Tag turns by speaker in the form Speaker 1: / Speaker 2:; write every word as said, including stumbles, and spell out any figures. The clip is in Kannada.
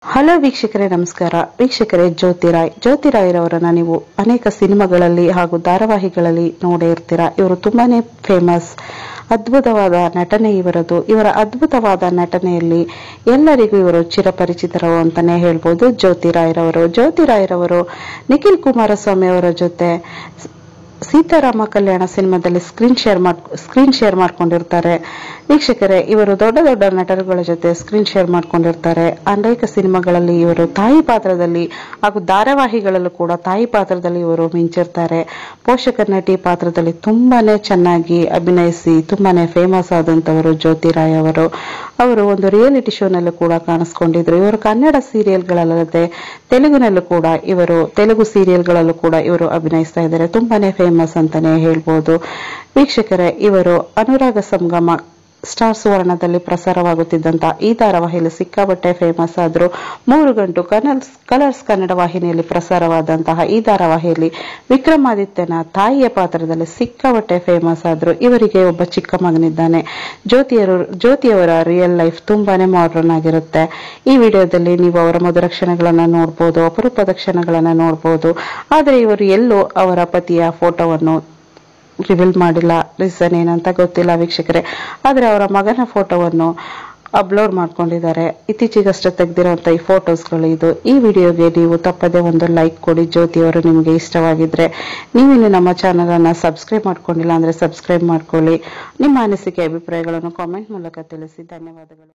Speaker 1: ಹಲೋ ವೀಕ್ಷಕರೇ, ನಮಸ್ಕಾರ ವೀಕ್ಷಕರೇ. ಜ್ಯೋತಿ ರಾಯ್ ಜ್ಯೋತಿ ರಾಯ್ ರವರನ್ನ ನೀವು ಅನೇಕ ಸಿನಿಮಾಗಳಲ್ಲಿ ಹಾಗೂ ಧಾರಾವಾಹಿಗಳಲ್ಲಿ ನೋಡೇ ಇರ್ತೀರಾ. ಇವರು ತುಂಬಾನೇ ಫೇಮಸ್, ಅದ್ಭುತವಾದ ನಟನೆ ಇವರದು. ಇವರ ಅದ್ಭುತವಾದ ನಟನೆಯಲ್ಲಿ ಎಲ್ಲರಿಗೂ ಇವರು ಚಿರಪರಿಚಿತರು ಅಂತಾನೆ ಹೇಳ್ಬೋದು. ಜ್ಯೋತಿ ರಾಯ್ ರವರು ಜ್ಯೋತಿ ರಾಯ್ ರವರು ನಿಖಿಲ್ ಕುಮಾರಸ್ವಾಮಿ ಅವರ ಜೊತೆ ಸೀತಾರಾಮ ಕಲ್ಯಾಣ ಸಿನಿಮಾದಲ್ಲಿ ಸ್ಕ್ರೀನ್ ಶೇರ್ ಮಾಡ್ ಸ್ಕ್ರೀನ್ ಶೇರ್ ಮಾಡ್ಕೊಂಡಿರ್ತಾರೆ. ವೀಕ್ಷಕರೇ, ಇವರು ದೊಡ್ಡ ದೊಡ್ಡ ನಟರುಗಳ ಜೊತೆ ಸ್ಕ್ರೀನ್ ಶೇರ್ ಮಾಡ್ಕೊಂಡಿರ್ತಾರೆ. ಅನೇಕ ಸಿನಿಮಾಗಳಲ್ಲಿ ಇವರು ತಾಯಿ ಪಾತ್ರದಲ್ಲಿ ಹಾಗೂ ಧಾರಾವಾಹಿಗಳಲ್ಲೂ ಕೂಡ ತಾಯಿ ಪಾತ್ರದಲ್ಲಿ ಇವರು ಮಿಂಚಿರ್ತಾರೆ. ಪೋಷಕ ನಟಿ ಪಾತ್ರದಲ್ಲಿ ತುಂಬಾನೇ ಚೆನ್ನಾಗಿ ಅಭಿನಯಿಸಿ ತುಂಬಾನೇ ಫೇಮಸ್ ಆದಂತವರು ಜ್ಯೋತಿ ರಾಯ್ ಅವರು. ಅವರು ಒಂದು ರಿಯಾಲಿಟಿ ಶೋನಲ್ಲೂ ಕೂಡ ಕಾಣಿಸ್ಕೊಂಡಿದ್ರು. ಇವರು ಕನ್ನಡ ಸೀರಿಯಲ್ಗಳಲ್ಲದೆ ತೆಲುಗಿನಲ್ಲೂ ಕೂಡ ಇವರು ತೆಲುಗು ಸೀರಿಯಲ್ಗಳಲ್ಲೂ ಕೂಡ ಇವರು ಅಭಿನಯಿಸ್ತಾ ಇದ್ದಾರೆ. ತುಂಬಾನೇ ಫೇಮಸ್ ಅಂತಾನೆ ಹೇಳ್ಬೋದು. ವೀಕ್ಷಕರೇ, ಇವರು ಅನುರಾಗ ಸಂಗಮ ಸ್ಟಾರ್ ಸುವರ್ಣದಲ್ಲಿ ಪ್ರಸಾರವಾಗುತ್ತಿದ್ದಂತ ಈ ಧಾರಾವಾಹಿಯಲ್ಲಿ ಸಿಕ್ಕಾಬಟ್ಟೆ ಫೇಮಸ್ ಆದ್ರು. ಮೂರು ಗಂಟು ಕನಲ್ಸ್ ಕಲರ್ಸ್ ಕನ್ನಡ ವಾಹಿನಿಯಲ್ಲಿ ಪ್ರಸಾರವಾದಂತಹ ಈ ಧಾರಾವಾಹಿಯಲ್ಲಿ ವಿಕ್ರಮಾದಿತ್ಯನ ತಾಯಿಯ ಪಾತ್ರದಲ್ಲಿ ಸಿಕ್ಕಾಬಟ್ಟೆ ಫೇಮಸ್ ಆದ್ರು. ಇವರಿಗೆ ಒಬ್ಬ ಚಿಕ್ಕ ಮಗನಿದ್ದಾನೆ. ಜ್ಯೋತಿಯರು ಜ್ಯೋತಿಯವರ ರಿಯಲ್ ಲೈಫ್ ತುಂಬಾನೇ ಮಾಡರ್ನ್ ಆಗಿರುತ್ತೆ. ಈ ವಿಡಿಯೋದಲ್ಲಿ ನೀವು ಅವರ ಮಧುರ ಕ್ಷಣಗಳನ್ನ ನೋಡ್ಬೋದು, ಅಪರೂಪದ ಕ್ಷಣಗಳನ್ನ ನೋಡ್ಬೋದು. ಆದ್ರೆ ಇವರು ಎಲ್ಲೂ ಅವರ ಪತಿಯ ಫೋಟೋವನ್ನು ರಿವೀಲ್ ಮಾಡಿಲ್ಲ. ರೀಸನ್ ಏನಂತ ಗೊತ್ತಿಲ್ಲ ವೀಕ್ಷಕರೇ. ಆದ್ರೆ ಅವರ ಮಗನ ಫೋಟೋವನ್ನು ಅಪ್ಲೋಡ್ ಮಾಡ್ಕೊಂಡಿದ್ದಾರೆ. ಇತ್ತೀಚೆಗಷ್ಟೇ ತೆಗೆದಿರುವಂತ ಈ ಫೋಟೋಸ್ಗಳು ಇದು. ಈ ವಿಡಿಯೋಗೆ ನೀವು ತಪ್ಪದೆ ಒಂದು ಲೈಕ್ ಕೊಡಿ. ಜ್ಯೋತಿಯವರು ನಿಮಗೆ ಇಷ್ಟವಾಗಿದ್ರೆ, ನೀವಿನ್ನು ನಮ್ಮ ಚಾನಲ್ ಅನ್ನ ಸಬ್ಸ್ಕ್ರೈಬ್ ಮಾಡ್ಕೊಂಡಿಲ್ಲ ಅಂದ್ರೆ ಸಬ್ಸ್ಕ್ರೈಬ್ ಮಾಡ್ಕೊಳ್ಳಿ. ನಿಮ್ಮ ಅನಿಸಿಕೆ ಅಭಿಪ್ರಾಯಗಳನ್ನು ಕಾಮೆಂಟ್ ಮೂಲಕ ತಿಳಿಸಿ. ಧನ್ಯವಾದಗಳು.